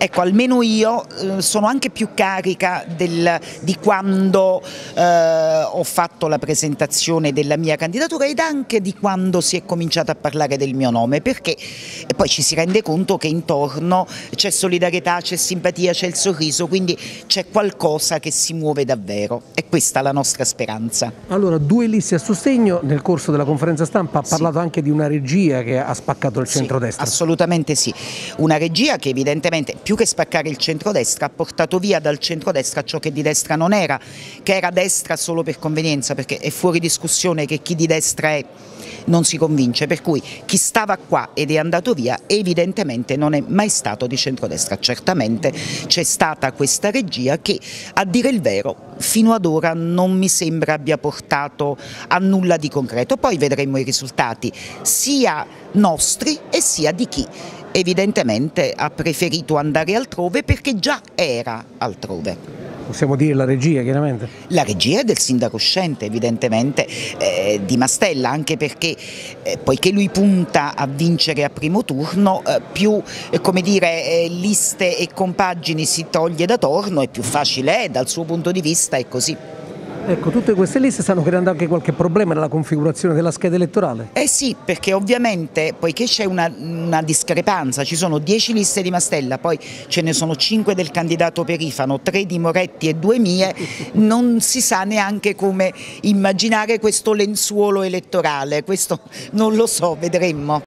Ecco, almeno io sono anche più carica di quando ho fatto la presentazione della mia candidatura ed anche di quando si è cominciato a parlare del mio nome, perché poi ci si rende conto che intorno c'è solidarietà, c'è simpatia, c'è il sorriso, quindi c'è qualcosa che si muove davvero. È questa la nostra speranza. Allora, due liste a sostegno. Nel corso della conferenza stampa ha parlato anche di una regia che ha spaccato il centrodestra. Assolutamente sì, una regia che evidentemente più che spaccare il centrodestra ha portato via dal centrodestra ciò che di destra non era, che era destra solo per convenienza, perché è fuori discussione che chi di destra è non si convince, per cui chi stava qua ed è andato via evidentemente non è mai stato di centrodestra. Certamente c'è stata questa regia che, a dire il vero, fino ad ora non mi sembra abbia portato a nulla di concreto. Poi vedremo i risultati sia nostri e sia di chi evidentemente ha preferito andare altrove perché già era altrove. Possiamo dire la regia, chiaramente? La regia è del sindaco uscente, evidentemente, di Mastella, anche perché poiché lui punta a vincere a primo turno, più come dire, liste e compagini si toglie da torno e più facile è, dal suo punto di vista è così. Ecco, tutte queste liste stanno creando anche qualche problema nella configurazione della scheda elettorale? Eh sì, perché ovviamente poiché c'è una discrepanza, ci sono 10 liste di Mastella, poi ce ne sono 5 del candidato Perifano, 3 di Moretti e 2 mie, non si sa neanche come immaginare questo lenzuolo elettorale, questo non lo so, vedremmo.